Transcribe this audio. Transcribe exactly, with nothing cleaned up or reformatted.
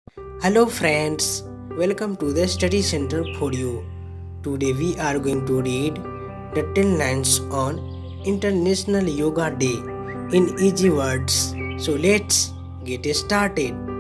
Hello friends, welcome to the study center for you. Today we are going to read the ten lines on International Yoga Day in easy words. So let's get started.